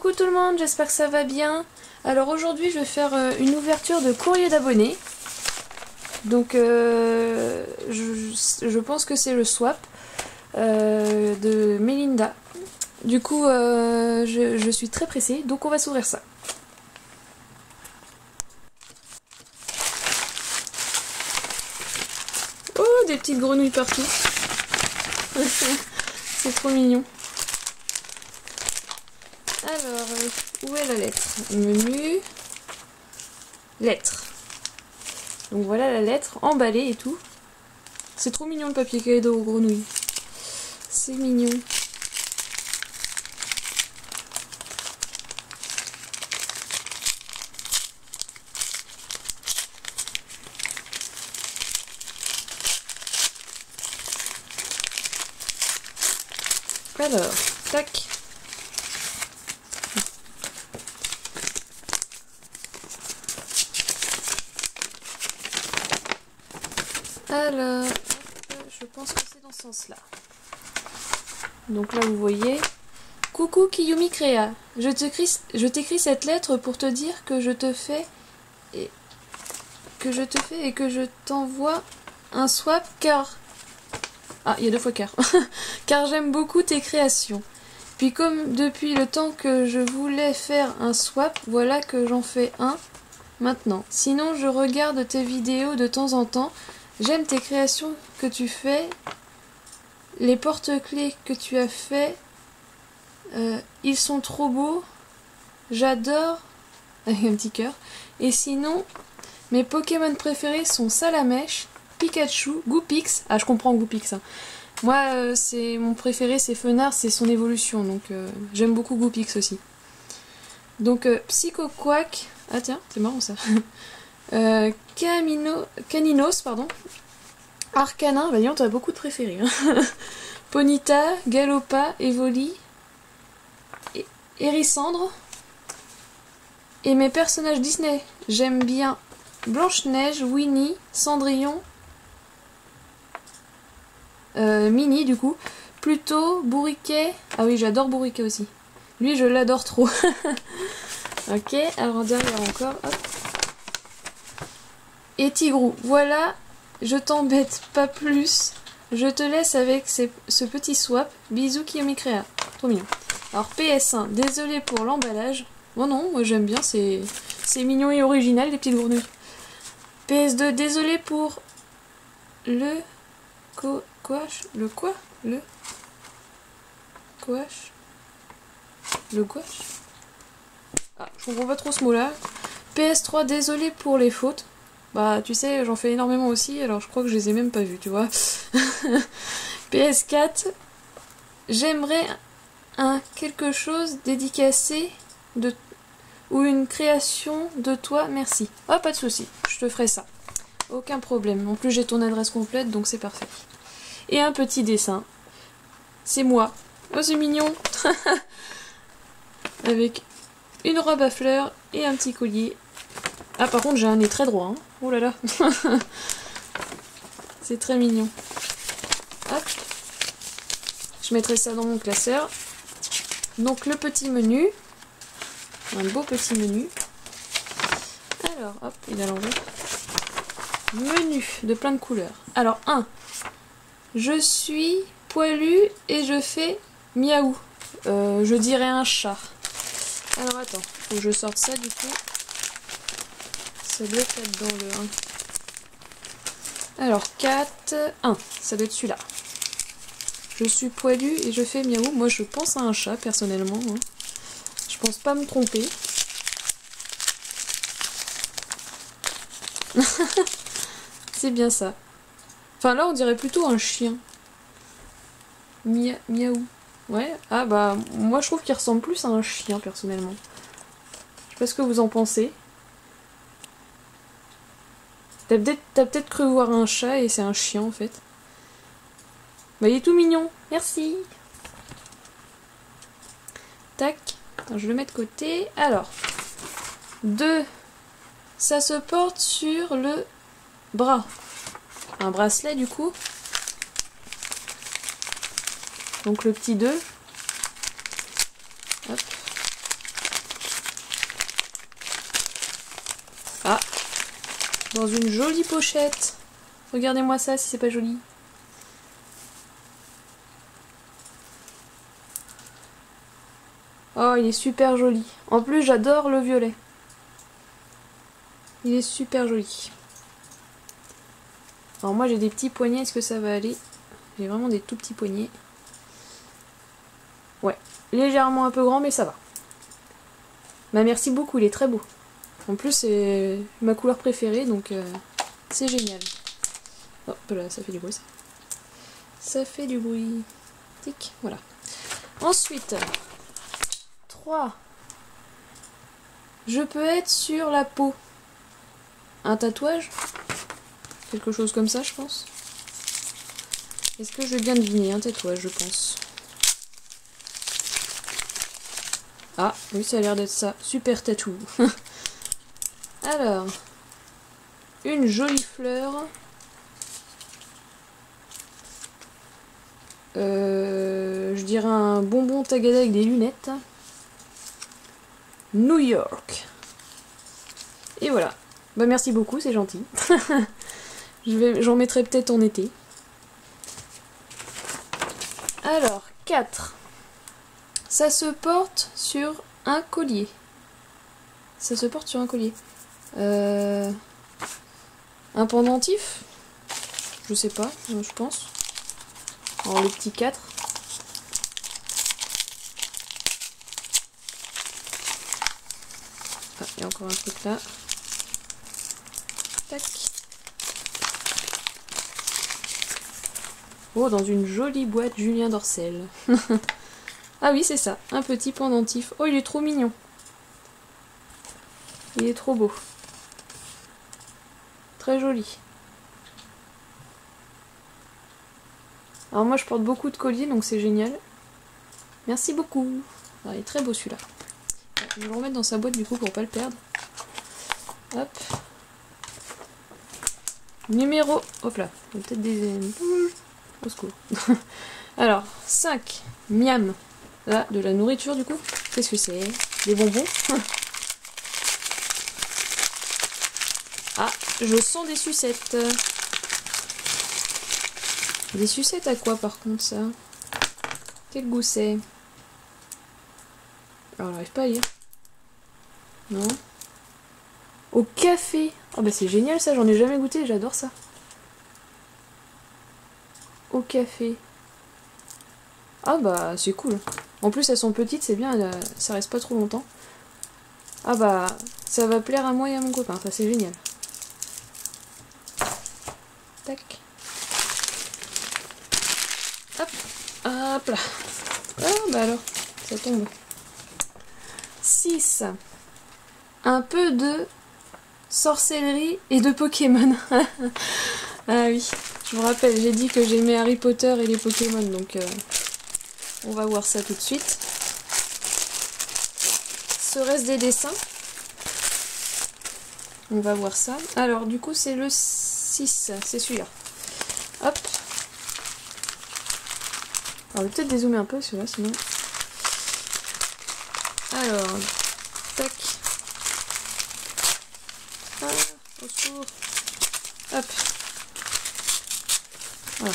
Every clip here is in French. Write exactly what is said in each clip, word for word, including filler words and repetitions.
Coucou tout le monde, j'espère que ça va bien. Alors aujourd'hui je vais faire euh, une ouverture de courrier d'abonnés. Donc euh, je, je pense que c'est le swap euh, de Melinda. Du coup euh, je, je suis très pressée, donc on va s'ouvrir ça. Oh, des petites grenouilles partout. C'est trop mignon. Alors, où est la lettre? Menu, lettre. Donc voilà la lettre, emballée et tout. C'est trop mignon le papier cadeau aux grenouilles. C'est mignon. Alors, tac. Alors, je pense que c'est dans ce sens-là. Donc là, vous voyez. Coucou Kiyumi Créa. Je t'écris, je t'écris cette lettre pour te dire que je te fais et que je te fais et que je t'envoie un swap car ah, il y a deux fois car car j'aime beaucoup tes créations. Puis comme depuis le temps que je voulais faire un swap, voilà que j'en fais un maintenant. Sinon, je regarde tes vidéos de temps en temps. J'aime tes créations que tu fais, les porte-clés que tu as fait, euh, ils sont trop beaux, j'adore, avec un petit cœur. Et sinon, mes Pokémon préférés sont Salamèche, Pikachu, Goupix. Ah, je comprends Goupix. Hein. Moi, euh, c'est mon préféré, c'est Fenard, c'est son évolution, donc euh, j'aime beaucoup Goupix aussi. Donc euh, Psycho Quack, ah tiens, c'est marrant ça. euh, Camino... Caninos, pardon. Arcanin, bah dis-donc, t'as beaucoup de préférés. Hein. Ponyta, Galopa, Evoli, et Hérissandre. Et mes personnages Disney, j'aime bien Blanche-Neige, Winnie, Cendrillon, euh, Minnie du coup, Pluto, Bourriquet. Ah oui, j'adore Bourriquet aussi. Lui, je l'adore trop. Ok, alors derrière encore, hop. Et Tigrou, voilà. Je t'embête pas plus. Je te laisse avec ces, ce petit swap. Bisous Kiyumi Créa. Trop mignon. Alors P S un, désolé pour l'emballage. Bon non, moi j'aime bien, c'est mignon et original les petites grenouilles. P S deux, désolé pour le co quoi le quoi le gouache le gouache. Ah, je comprends pas trop ce mot là. P S trois, désolé pour les fautes. Bah tu sais, j'en fais énormément aussi, alors je crois que je les ai même pas vues, tu vois. P S quatre, j'aimerais un quelque chose dédicacé de ou une création de toi, merci. Oh, pas de souci, je te ferai ça. Aucun problème. En plus, j'ai ton adresse complète, donc c'est parfait. Et un petit dessin. C'est moi. Oh, c'est mignon. Avec une robe à fleurs et un petit collier. Ah, par contre, j'ai un nez très droit. Hein. Oh là là. C'est très mignon. Hop. Je mettrai ça dans mon classeur. Donc, le petit menu. Un beau petit menu. Alors, hop, il a l'envers. Menu de plein de couleurs. Alors, un. Je suis poilu et je fais miaou. Euh, je dirais un chat. Alors, attends. Faut que je sorte ça, du coup. Ça doit être là-dedans, le un. Alors, quatre. un. Ça doit être celui-là. Je suis poilu et je fais miaou. Moi, je pense à un chat, personnellement. Hein. Je pense pas me tromper. C'est bien ça. Enfin là on dirait plutôt un chien. Mia miaou. Ouais. Ah bah moi je trouve qu'il ressemble plus à un chien personnellement. Je sais pas ce que vous en pensez. T'as peut-être t'as peut-être cru voir un chat et c'est un chien en fait. Bah il est tout mignon. Merci. Tac. Attends, je le mets de côté. Alors. deux. Ça se porte sur le bras. Un bracelet du coup. Donc le petit deux. Hop. dans une jolie pochette. Regardez-moi ça si c'est pas joli. Oh, il est super joli. En plus, j'adore le violet. Il est super joli. Alors moi, j'ai des petits poignets. Est-ce que ça va aller? J'ai vraiment des tout petits poignets. Ouais, légèrement un peu grand, mais ça va. Bah merci beaucoup, il est très beau. En plus, c'est ma couleur préférée, donc euh, c'est génial. Hop là, ça fait du bruit ça. Ça fait du bruit. Tic, voilà. Ensuite, trois. Je peux être sur la peau. Un tatouage? Quelque chose comme ça, je pense. Est-ce que je vais bien deviner? Un tatouage, je pense. Ah, oui, ça a l'air d'être ça. Super tatou. Alors, une jolie fleur. Euh, je dirais un bonbon Tagada avec des lunettes. New York. Et voilà. Bah merci beaucoup, c'est gentil. Je vais, j'en mettrai peut-être en été. Alors, quatre. Ça se porte sur un collier. Ça se porte sur un collier. Euh, un pendentif? Je sais pas, je pense. Alors le petit quatre. Ah, il y a encore un truc là. Tac. Oh, dans une jolie boîte Julien Dorcel. Ah oui, c'est ça, un petit pendentif. Oh, il est trop mignon. Il est trop beau. Très joli. Alors moi, je porte beaucoup de colliers, donc c'est génial. Merci beaucoup. Ah, il est très beau celui-là. Je vais le remettre dans sa boîte du coup pour pas le perdre. Hop. Numéro... Hop là, il y a peut-être des... Au secours. Alors, cinq. Miam. Là, de la nourriture du coup. Qu'est-ce que c'est? Des bonbons. Ah, je sens des sucettes. Des sucettes à quoi par contre ça? Quel goût c'est? Alors, j'arrive pas à lire. Non. Au café. Oh bah c'est génial ça, j'en ai jamais goûté, j'adore ça. Au café. Ah bah c'est cool. En plus elles sont petites, c'est bien, elles, ça reste pas trop longtemps. Ah bah ça va plaire à moi et à mon copain, ça c'est génial. Tac. Hop. Hop là. Ah bah alors, ça tombe. six. Un peu de sorcellerie et de Pokémon. Ah oui, je vous rappelle, j'ai dit que j'aimais Harry Potter et les Pokémon, donc euh, on va voir ça tout de suite. Serait-ce des dessins? On va voir ça. Alors du coup c'est le six, c'est celui-là. Hop. Alors je vais peut-être dézoomer un peu celui-là sinon. Alors, tac. Ah, au secours. Hop. Voilà.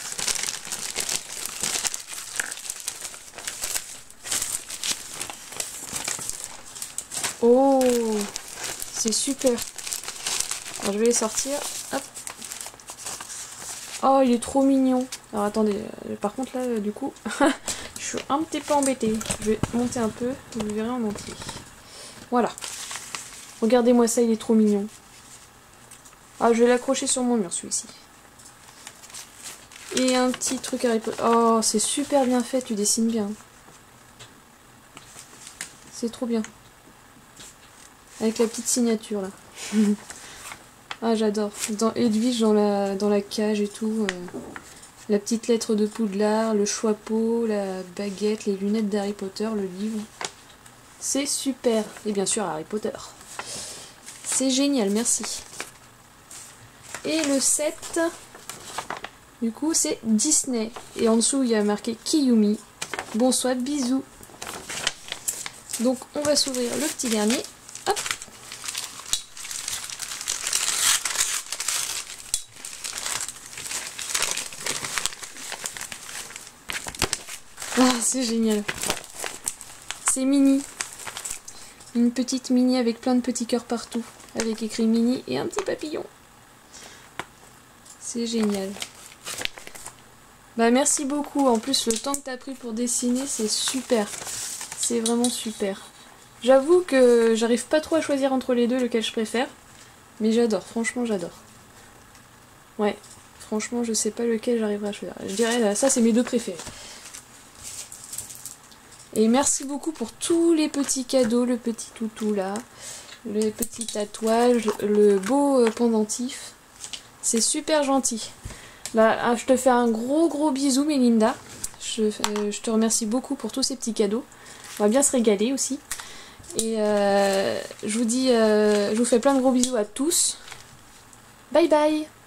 Oh, c'est super. Alors je vais les sortir. Hop. Oh, il est trop mignon. Alors attendez, euh, par contre là, euh, du coup, je suis un petit peu embêtée. Je vais monter un peu, vous le verrez en entier. Voilà. Regardez-moi ça, il est trop mignon. Ah, je vais l'accrocher sur mon mur celui-ci. Et un petit truc Harry Potter. Oh, c'est super bien fait, tu dessines bien. C'est trop bien. Avec la petite signature là. Ah, j'adore. Dans Edwige, dans la, dans la cage et tout. Euh, la petite lettre de Poudlard, le chapeau, la baguette, les lunettes d'Harry Potter, le livre. C'est super. Et bien sûr, Harry Potter. C'est génial, merci. Et le sept, du coup, c'est Disney. Et en dessous, il y a marqué Kiyumi. Bonsoir, bisous. Donc, on va s'ouvrir le petit dernier. Hop. Ah, c'est génial. C'est mini. Une petite mini avec plein de petits cœurs partout. Avec écrit mini et un petit papillon. C'est génial. Bah merci beaucoup. En plus, le temps que tu as pris pour dessiner, c'est super. C'est vraiment super. J'avoue que j'arrive pas trop à choisir entre les deux lequel je préfère. Mais j'adore, franchement j'adore. Ouais, franchement je sais pas lequel j'arriverai à choisir. Je dirais là, ça c'est mes deux préférés. Et merci beaucoup pour tous les petits cadeaux, le petit toutou là, le petit tatouage, le beau pendentif. C'est super gentil. Bah, je te fais un gros gros bisou Mélinda. Je, euh, je te remercie beaucoup pour tous ces petits cadeaux. On va bien se régaler aussi. Et euh, je vous dis, euh, je vous fais plein de gros bisous à tous. Bye bye!